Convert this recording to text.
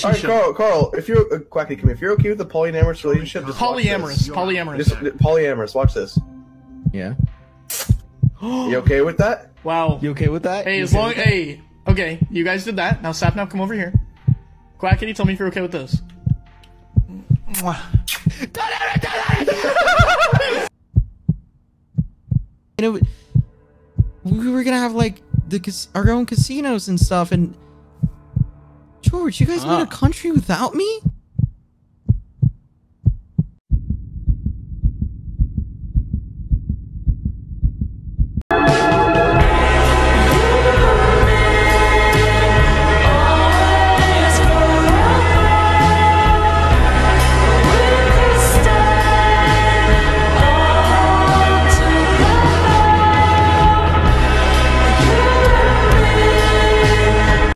relationship. All right, Carl, if you're Quacky, come here. If you're okay with the polyamorous relationship, just watch this. Polyamorous. Just polyamorous. Watch this. Yeah. You okay with that? Wow. You okay with that? Hey, You as okay long with that? hey, okay, you guys did that. Now Sapnap, come over here. Quackity, tell me if you're okay with this. You know, we were gonna have like our own casinos and stuff, and George, you guys made a country without me?